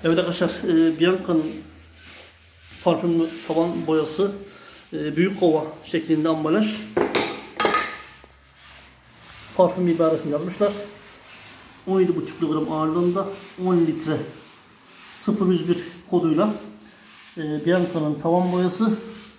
Evet arkadaşlar, Bianca'nın parfümlü tavan boyası, büyük kova şeklinde ambalaj. Parfüm ibaresini yazmışlar. 17,5 kilogram ağırlığında 10 litre 0101 koduyla Bianca'nın tavan boyası.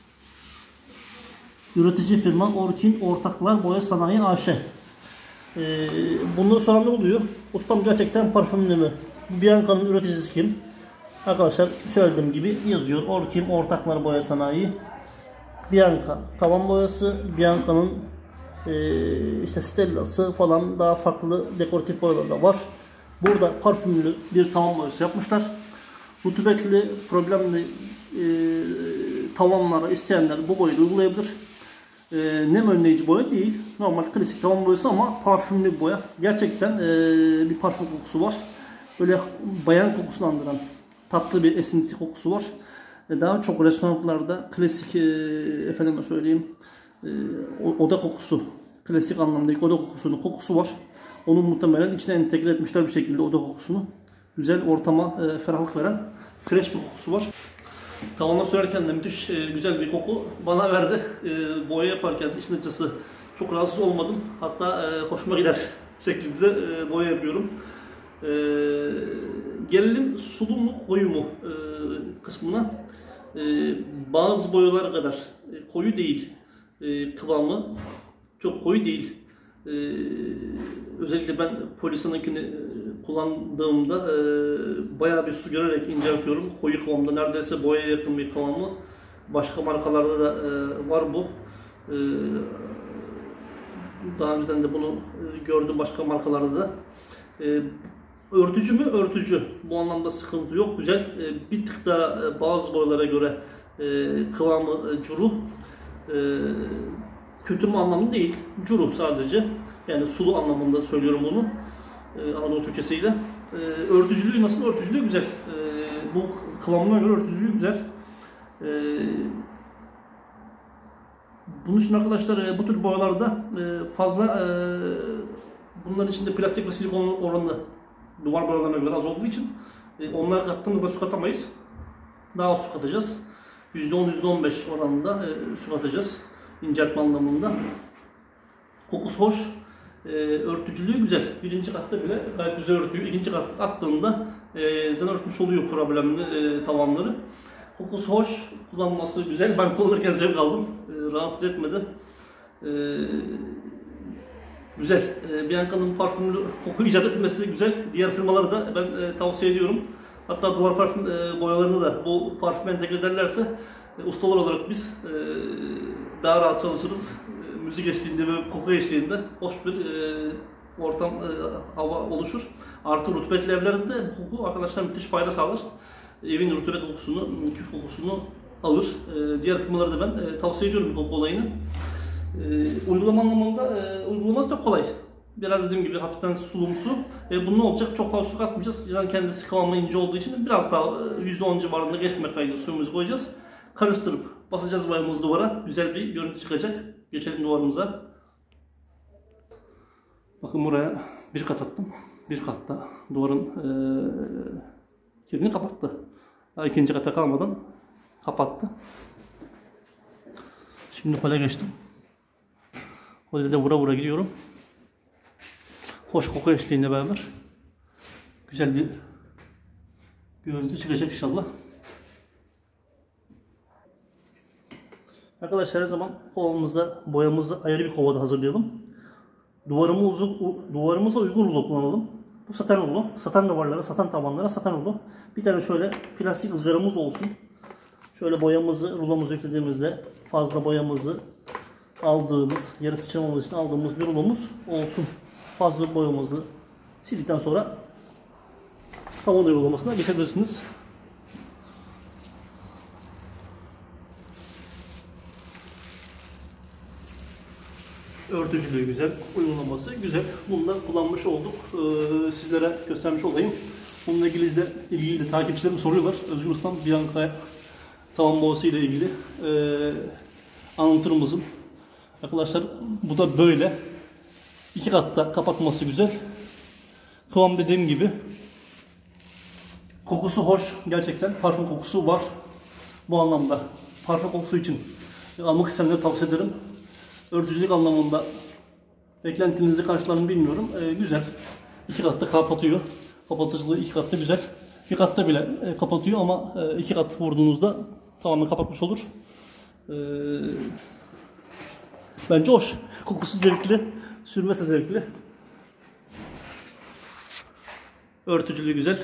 Üretici firma Orkin Ortaklar Boya Sanayi AŞ. Bunları soran ne oluyor? Ustam gerçekten parfümlü mü? Bianca'nın üreticisi kim? Arkadaşlar söylediğim gibi yazıyor. Orkin Ortaklar Boya Sanayi. Bianca tavan boyası. Bianca'nın işte Stella'sı falan, daha farklı dekoratif boyalar da var. Burada parfümlü bir tavan boyası yapmışlar. Rutubetli, problemli tavanlara isteyenler bu boyayı uygulayabilir. Nem önleyici boya değil. Normal klasik tavan boyası ama parfümlü bir boya. Gerçekten bir parfüm kokusu var. Böyle bayan kokusunu andıran tatlı bir esinti kokusu var. Daha çok restoranlarda klasik efendime söyleyeyim oda kokusu, klasik anlamdaki oda kokusunun kokusu var. Onu muhtemelen içine entegre etmişler bir şekilde, oda kokusunu. Güzel ortama ferahlık veren fresh bir kokusu var. Tavana sürerken de müthiş güzel bir koku bana verdi. Boya yaparken işin açıkçası çok rahatsız olmadım. Hatta hoşuma gider şekilde boya yapıyorum. Gelelim sulu mu koyu mu kısmına. Bazı boyalar kadar koyu değil. Kıvamı çok koyu değil. Özellikle ben Polisa'nınkini kullandığımda bayağı bir su görerek inceltiyorum. Koyu kıvamda, neredeyse boyaya yakın bir kıvamı. Başka markalarda da var bu. Daha önceden de bunu gördüm başka markalarda da. Örtücü mü? Örtücü. Bu anlamda sıkıntı yok. Güzel. Bir tık da bazı boyalara göre kıvamı curu. Kötü mü anlamında değil. Curu sadece. Yani sulu anlamında söylüyorum bunu. Anadolu Türkçesiyle. Örtücülüğü nasıl? Örtücülüğü güzel. Bu kıvamına göre örtücülüğü güzel. Bunun için arkadaşlar bu tür boyalarda fazla bunların içinde plastik ve silikon oranı duvar boyalarına göre az olduğu için onları kattığımızda su katamayız. Daha az su katacağız. %10, %15 oranında su katacağız. İnceltme anlamında. Kokusu hoş. Örtücülüğü güzel. Birinci katta bile gayet güzel örtüyor. İkinci katta attığında zaten örtmüş oluyor problemli tavanları. Kokusu hoş. Kullanması güzel. Ben kullanırken zevk aldım. Rahatsız etmedi. Güzel. Bianca'nın parfümlü koku icat etmesi güzel. Diğer firmaları da ben tavsiye ediyorum. Hatta duvar parfüm boyalarını da bu parfüme entegre ederlerse ustalar olarak biz daha rahat çalışırız. Müzik eşliğinde ve koku eşliğinde hoş bir ortam, hava oluşur. Artı rutubetli evlerinde bu koku arkadaşlar müthiş fayda sağlar. Evin rutubet kokusunu, küf kokusunu alır. Diğer firmaları da ben tavsiye ediyorum bu koku olayını. Uygulama anlamında uygulaması da kolay. Biraz dediğim gibi hafiften sulumsu. Bunun ne olacak? Çok fazla su katmayacağız. Yani kendisi kıvamı ince olduğu için biraz daha %10 civarında geçmemek kaydıyla suyumuzu koyacağız. Karıştırıp basacağız boyamızı duvara. Güzel bir görüntü çıkacak. Geçelim duvarımıza. Bakın buraya bir kat attım. Bir katta duvarın kirini kapattı. Daha ikinci kata kalmadan kapattı. Şimdi hole geçtim. Holde de vura vura gidiyorum. Hoş koku eşliğinde beraber güzel bir görüntü çıkacak inşallah. Arkadaşlar her zaman kovamıza, boyamızı ayrı bir kovada hazırlayalım. Duvarımıza uygun rulo kullanalım. Bu saten rulo. Saten duvarlara, saten tavanlara saten rulo. Bir tane şöyle plastik ızgaramız olsun. Şöyle boyamızı, rulomuzu yüklediğimizde fazla boyamızı aldığımız, yarı sıçramamız için aldığımız bir rulomuz olsun. Fazla boyamızı sildikten sonra tavan uygulamasına geçebilirsiniz. Örtücülüğü güzel, uygulaması güzel. Bunları kullanmış olduk. Sizlere göstermiş olayım. Bununla ilgili de takipçilerim soruyorlar. Özgür Ustam, Bianca tavan boyası ile ilgili anlatır mısın? Arkadaşlar bu da böyle. İki katta kapatması güzel. Kıvam dediğim gibi Kokusu hoş gerçekten. Parfüm kokusu var bu anlamda. Parfüm kokusu için almak isteyenlere tavsiye ederim. Örtücülük anlamında beklentinizi karşılar mı bilmiyorum. Güzel. 2 katta kapatıyor. Kapatıcılığı 2 katta güzel. Bir katta bile kapatıyor ama 2 kat vurduğunuzda tamamen kapatmış olur. Bence hoş. Kokusu zevkli. Sürmesi zevkli. Örtücülüğü güzel.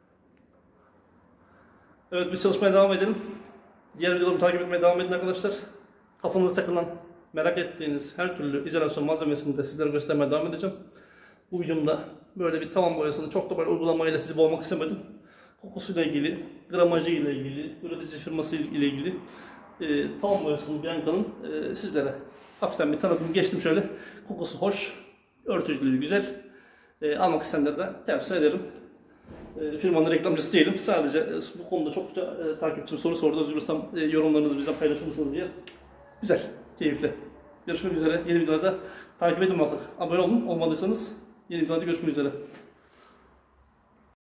Evet, biz çalışmaya devam edelim. Diğer videolarımı takip etmeye devam edin arkadaşlar. Kafanızda takılan, merak ettiğiniz her türlü izolasyon malzemesini de sizlere göstermeye devam edeceğim. Bu videomda böyle bir tavan boyasını çok da böyle uygulamayla sizi boğmak istemedim. Kokusuyla ilgili, gramajı ile ilgili, üretici firması ile ilgili tavan boyasını Bianca'nın sizlere hafiften bir tanıdım, geçtim şöyle. Kokusu hoş, örtücülüğü güzel. Almak isteyenlere de tavsiye ederim. Firmanın reklamcısı değilim. Sadece bu konuda çokça takipçim soru sordu. Özür dilerim, yorumlarınızı bizden paylaşır mısınız diye. Güzel, keyifli. Görüşmek üzere. Yeni videolarda takip edin muhakkak. Abone olun. Olmadıysanız yeni videolarda görüşmek üzere.